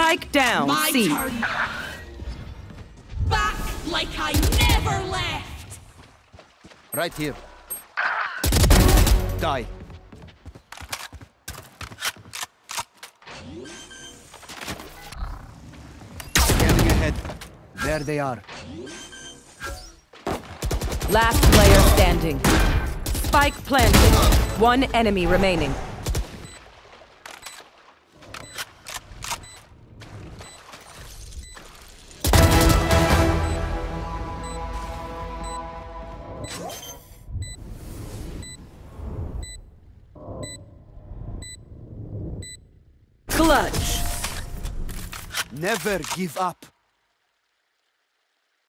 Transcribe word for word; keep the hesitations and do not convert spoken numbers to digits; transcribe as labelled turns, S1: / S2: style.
S1: Spike down,
S2: My
S1: C.
S2: turn. Back like I never left.
S3: Right here. Die. Scanning ahead. There they are.
S1: Last player standing. Spike planted. One enemy remaining. Clutch.
S3: Never give up.